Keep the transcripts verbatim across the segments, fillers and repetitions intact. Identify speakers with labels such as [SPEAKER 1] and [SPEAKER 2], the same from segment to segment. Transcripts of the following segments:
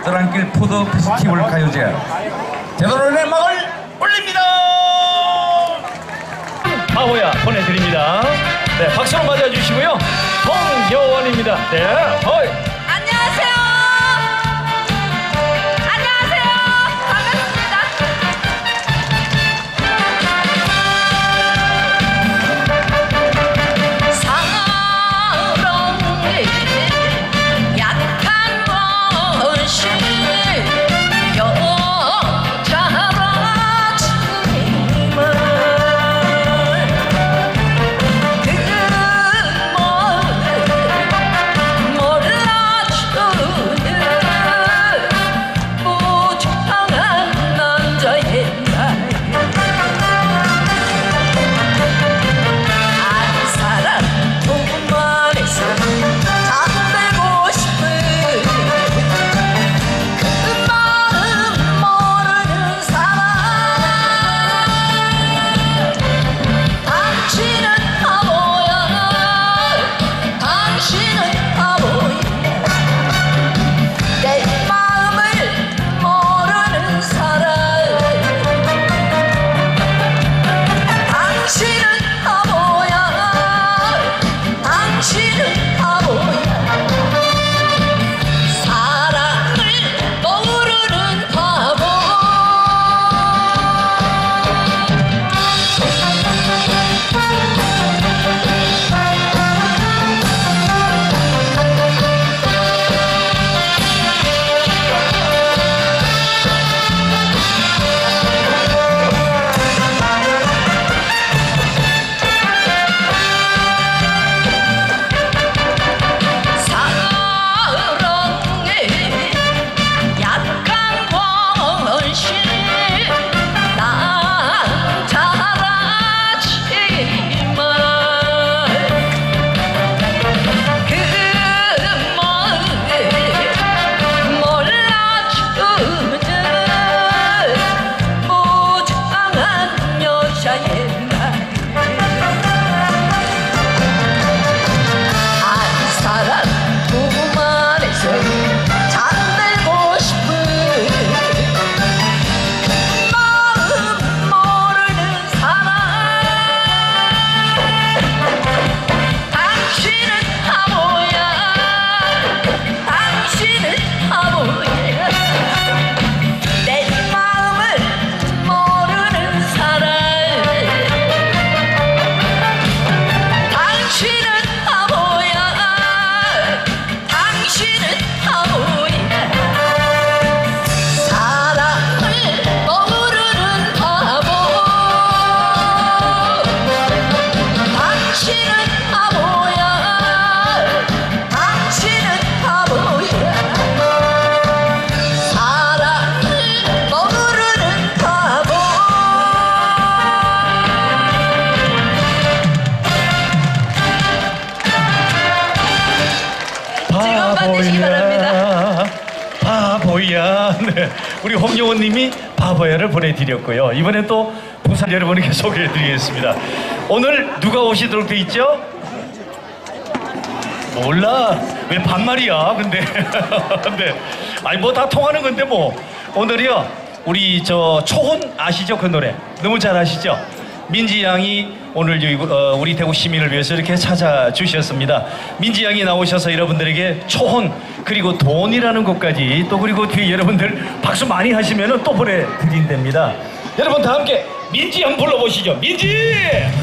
[SPEAKER 1] 떠랑길 포도 페스티벌 가요제 대도론의 막을 올립니다.
[SPEAKER 2] 바보야 보내드립니다. 네, 박수로 맞아주시고요. 홍여원입니다. 네, 어이.
[SPEAKER 3] 안녕하세요. 안녕하세요. 반갑습니다. 사랑의 약한 것이
[SPEAKER 2] 바보야. 네, 우리 홍여원님이 바보야를 보내드렸고요. 이번에 또 부산 여러분에게 소개해드리겠습니다. 오늘 누가 오시도록 돼 있죠? 몰라. 왜 반말이야? 근데 근데 아니 뭐 다 통하는 건데 뭐. 오늘이요 우리 저 초혼 아시죠? 그 노래 너무 잘 아시죠? 민지 양이 오늘 우리 대구 시민을 위해서 이렇게 찾아주셨습니다. 민지 양이 나오셔서 여러분들에게 초혼 그리고 돈이라는 곡까지 또 그리고 뒤에 여러분들 박수 많이 하시면 또 보내드린답니다. 여러분 다 함께 민지 양 불러보시죠. 민지!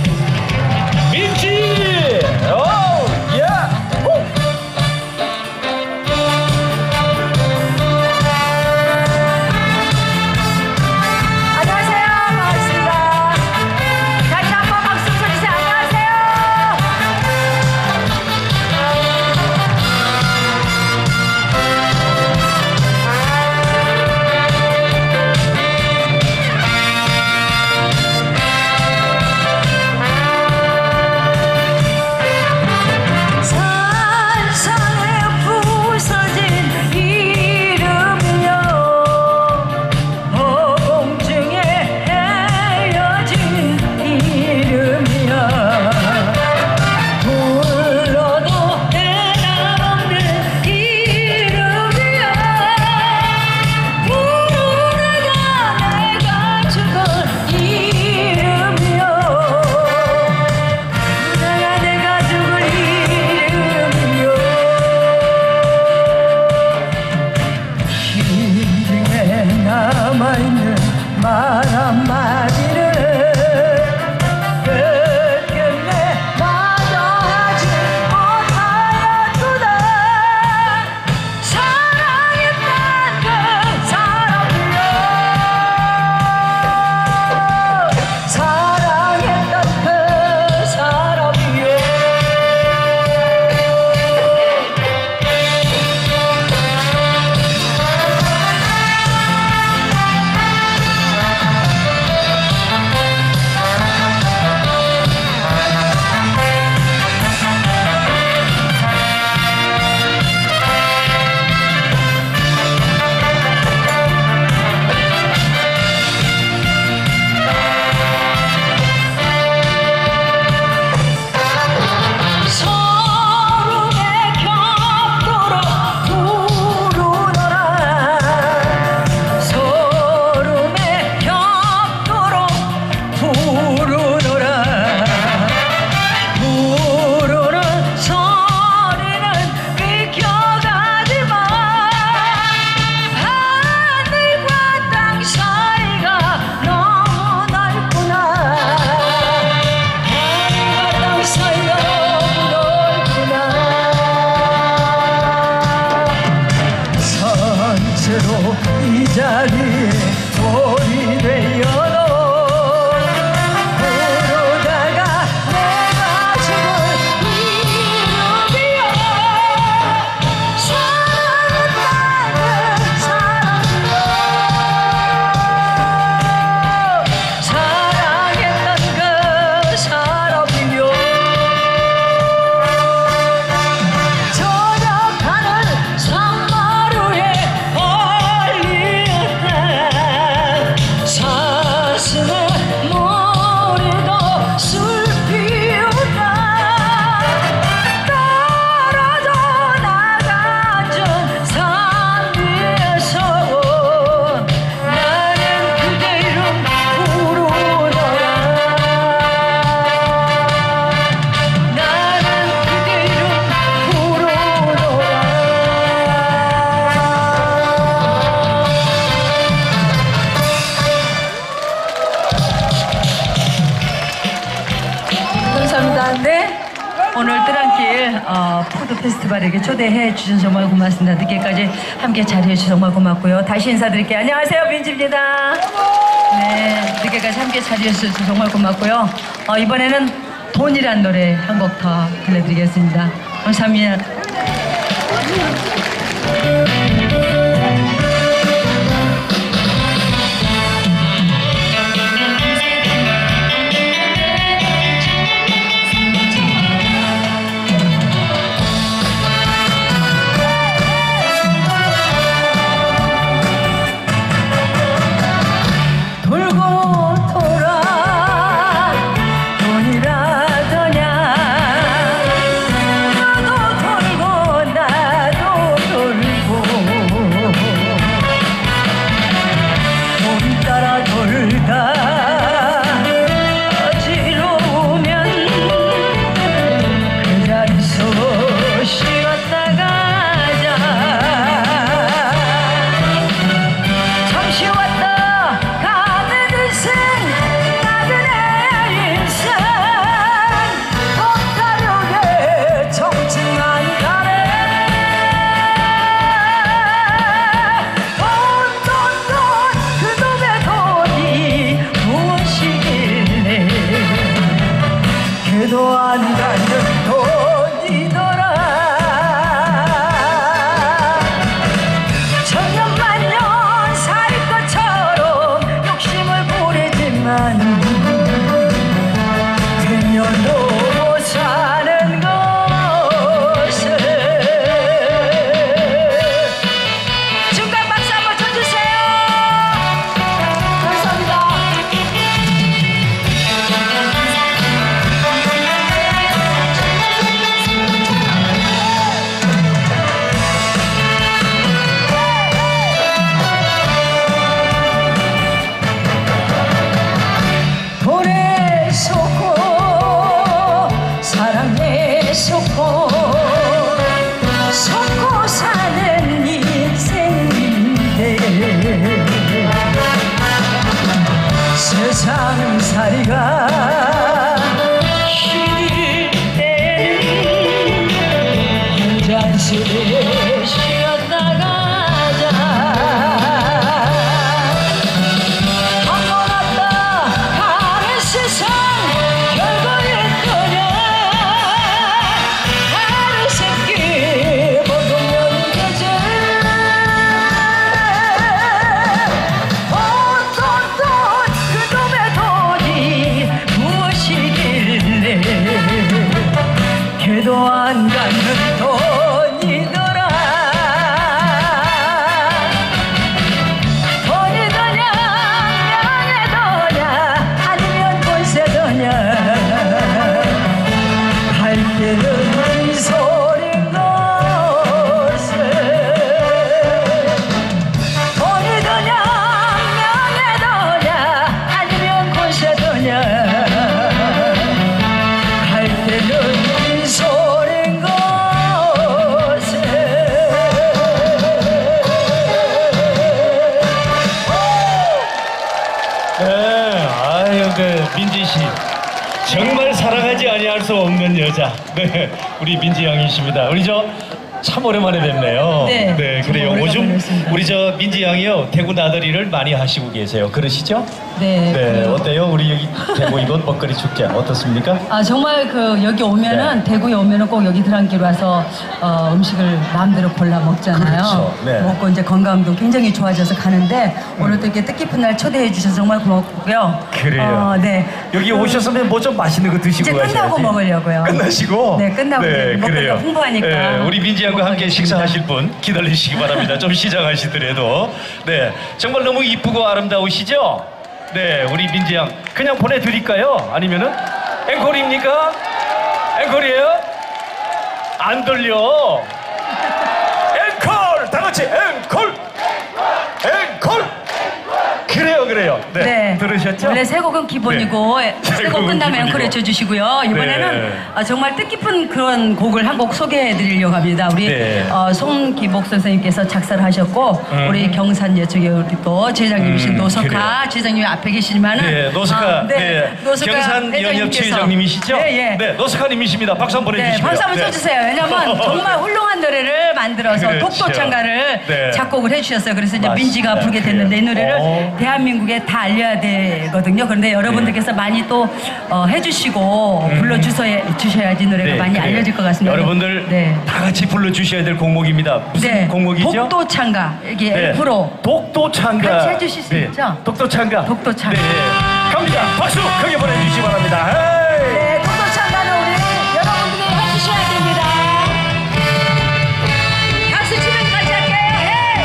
[SPEAKER 2] 민지! 오! 야! 오!
[SPEAKER 3] 안녕하세요.
[SPEAKER 4] 말 한마디를 끝끝내 마다하지 못하였구나. 사랑했던 그 사람이여, 사랑했던 그 사람이여. 서름에 겹도록 부르노라. 서름에 겹도록 부르노라. 부르는 소리는 비켜가지마. 하늘과 땅 사이가 너무 넓구나. 하늘과 땅 사이가 너무 넓구나. 선체로 이 자리에 돌이 되어도 부르다가 내가 죽을 이름이여. 사랑했던 그 사람이여, 사랑했던 그 사람이여. 저녁하는 산마루에 걸리었다. 사슴의 머리도 술 피우다. 떨어져 나간 산 위에서 나는 그대 이름 부르노라. 나는 그대 이름 부르노라. 감사합니다. 네, 오늘 뜨랑길 어, 푸드 페스티벌에게 초대해 주셔서 정말 고맙습니다. 늦게까지 함께 자리해 주셔서 정말 고맙고요. 다시 인사드릴게요. 안녕하세요, 민지입니다. 네, 늦게까지 함께 자리해 주셔서 정말 고맙고요. 어, 이번에는 돈이란 노래 한 곡 더 들려드리겠습니다. 감사합니다. 돌고 돌아 돈이라더냐. 너도 돌고 나도 돌고 돈 따라 돌다 어지러우면 그 자리서 쉬었다 가자. 잠시 왔다 가는 인생, 나그네 인생. 헛다력에 정진한 가래. 돈, 돈, 돈, 그놈의 돈이 무엇이길래 걔도 안 가는 돈이더라. 천년만년 살 것처럼 욕심을 부리지만 되면도 못 사는 것을. 중간 박수 한번 쳐주세요. 감사합니다. 돈에 속고 사랑에 속고 속고 사는 인생인데 세상살이가 힘들 때는 한 잔씩 쉬었다 가자. 한번 왔다 가는 세상 별거였더냐. 하루 새끼 먹으면 되지. 걔도 안 갖는 돈이더라. 돈이더냐 명예더냐 아니면 권세더냐. 갈 때는 소린 것을. 돈이더냐 명예더냐 아니면 권세더냐. 갈 때는 소린 것에.
[SPEAKER 2] 네, 아유, 네, 민지 씨. 정말 사랑하지 아니할 수 없는 여자. 네, 우리 민지 양이십니다. 우리 저 참 오랜만에 뵙네요.
[SPEAKER 4] 네,
[SPEAKER 2] 그래요.
[SPEAKER 4] 정말
[SPEAKER 2] 요즘
[SPEAKER 4] 오랜만에 뵙습니다.
[SPEAKER 2] 우리 저 민지 양이요 대구 나들이를 많이 하시고 계세요. 그러시죠?
[SPEAKER 4] 네.
[SPEAKER 2] 네,
[SPEAKER 4] 그-
[SPEAKER 2] 어때요? 우리 여기 대구 이번 먹거리 축제 어떻습니까?
[SPEAKER 4] 아 정말 그 여기 오면은
[SPEAKER 2] 네.
[SPEAKER 4] 대구에 오면은 꼭 여기 드랑길 와서 어, 음식을 마음대로 골라 먹잖아요.
[SPEAKER 2] 그렇죠. 네.
[SPEAKER 4] 먹고 이제 건강도 굉장히 좋아져서 가는데 오늘 또 이렇게 뜻깊은 날 초대해 주셔서 정말 고맙고요.
[SPEAKER 2] 그래요.
[SPEAKER 4] 어, 네.
[SPEAKER 2] 여기 오셨으면 뭐 좀 맛있는 거 드시고
[SPEAKER 4] 이제
[SPEAKER 2] 가셔야지.
[SPEAKER 4] 끝나고 먹으려고요.
[SPEAKER 2] 끝나시고?
[SPEAKER 4] 네, 끝나고 이제 먹을
[SPEAKER 2] 그래요.
[SPEAKER 4] 거 풍부하니까.
[SPEAKER 2] 네, 우리 민지 양과 함께
[SPEAKER 4] 먹어야겠습니다.
[SPEAKER 2] 식사하실 분 기다리시기 바랍니다. 좀 시장하시더라도. 네, 정말 너무 이쁘고 아름다우시죠? 네, 우리 민지 양 그냥 보내드릴까요? 아니면은 앵콜입니까? 앵콜이에요? 안 들려. 앵콜! 다 같이 앵콜! 앵콜! 그래요, 그래요. 네,
[SPEAKER 4] 네.
[SPEAKER 2] 들으셨죠?
[SPEAKER 4] 원래 세 곡은 기본이고
[SPEAKER 2] 네.
[SPEAKER 4] 세
[SPEAKER 2] 세
[SPEAKER 4] 곡
[SPEAKER 2] 곡은
[SPEAKER 4] 끝나면
[SPEAKER 2] 기본이고.
[SPEAKER 4] 앵콜 해주시고요. 이번에는
[SPEAKER 2] 네.
[SPEAKER 4] 아, 정말 뜻깊은 그런 곡을 한 곡 소개해드리려고 합니다. 우리
[SPEAKER 2] 네.
[SPEAKER 4] 어, 송기복 선생님께서 작사를 하셨고
[SPEAKER 2] 음.
[SPEAKER 4] 우리 경산 예쪽에 우리 또 제장님이신
[SPEAKER 2] 음,
[SPEAKER 4] 노석하
[SPEAKER 2] 그래요.
[SPEAKER 4] 제장님이 앞에 계시지만은
[SPEAKER 2] 네, 노스카,
[SPEAKER 4] 아,
[SPEAKER 2] 네,
[SPEAKER 4] 노스카
[SPEAKER 2] 경산
[SPEAKER 4] 회장님께서.
[SPEAKER 2] 연협체회장님이시죠?
[SPEAKER 4] 네, 예.
[SPEAKER 2] 네, 노스카님이십니다. 박수 한번
[SPEAKER 4] 네,
[SPEAKER 2] 해주시고요.
[SPEAKER 4] 박수 한번 쳐주세요. 왜냐면 정말 훌륭한 노래를 만들어서
[SPEAKER 2] 그렇죠.
[SPEAKER 4] 독도창가를
[SPEAKER 2] 네.
[SPEAKER 4] 작곡을 해주셨어요. 그래서 이제
[SPEAKER 2] 맞습니다.
[SPEAKER 4] 민지가 부르게 됐는데 이 노래를
[SPEAKER 2] 어.
[SPEAKER 4] 대한민국에 다 알려야 되거든요. 그런데 여러분들께서 많이 또 어, 해주시고 불러주셔야 주셔야지 노래가 많이
[SPEAKER 2] 음. 그래요.
[SPEAKER 4] 알려질 것 같습니다.
[SPEAKER 2] 여러분들
[SPEAKER 4] 네.
[SPEAKER 2] 다 같이 불러주셔야 될 곡목입니다. 무슨
[SPEAKER 4] 네.
[SPEAKER 2] 곡목이죠?
[SPEAKER 4] 독도창가 이게
[SPEAKER 2] 네.
[SPEAKER 4] 프로
[SPEAKER 2] 독도창가.
[SPEAKER 4] 같이 해주실 수
[SPEAKER 2] 네.
[SPEAKER 4] 있죠?
[SPEAKER 2] 독도창가.
[SPEAKER 4] 독도창가.
[SPEAKER 2] 네. 갑니다. 박수 크게 보내주시기 바랍니다. 헤이.
[SPEAKER 4] 네, 독도창가는 우리 여러분들이 해주셔야 됩니다. 박수 치면서 같이 할게요. 헤이!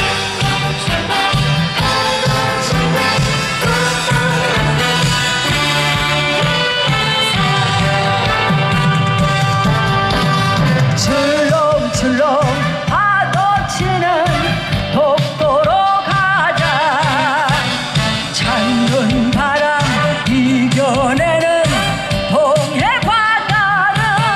[SPEAKER 4] 출렁출렁 파도 치는 독도로 가자. 찬눈 바람 이겨내는 동해 바다는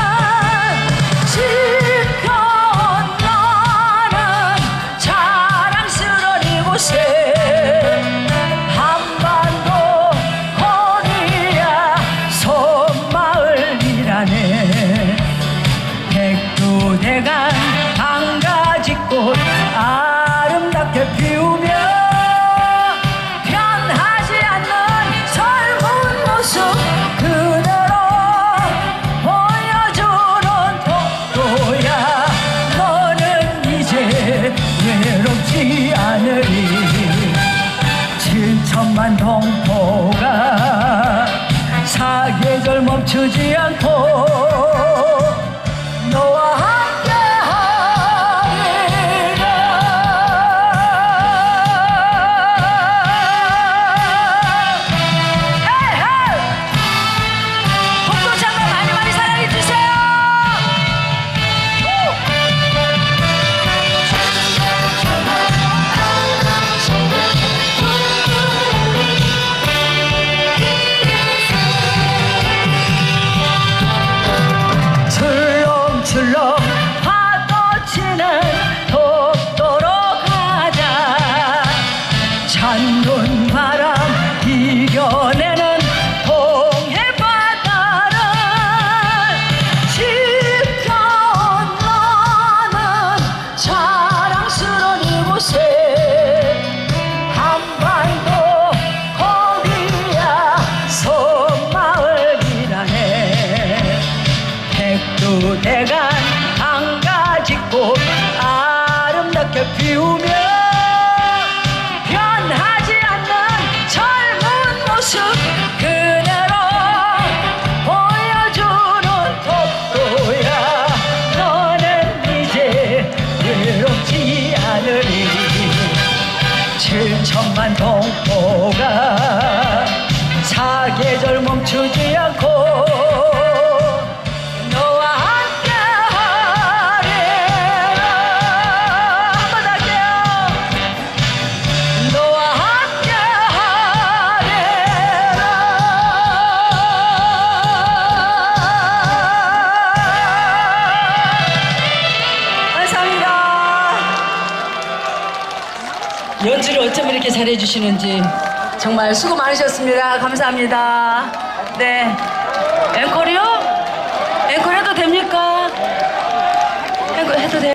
[SPEAKER 4] 지켜나는 자랑스러운 이곳에 한반도 코리아 섬마을이라네. 백두대간 한가지꽃 아름답게 피우며 변하지 않는 젊은 모습 그대로 보여주는 독도야. 너는 이제 외롭지 않으리. 칠천만 동포가 사계절 멈추지 않고 너와 함께 하리라. 헤이 헤이! 독도창가 많이 많이 사랑해 주세요. 출렁출렁 칠천만 동포가 사계절 멈추지 않고 너와 함께 하리라. 한번 할게요. 너와 함께 하리라. 감사합니다. 연주를 어쩜 이렇게 잘해주시는지 정말 수고 많으셨습니다. 감사합니다. 네. 앵콜이요? 앵콜 해도 됩니까? 앵콜 해도 돼요?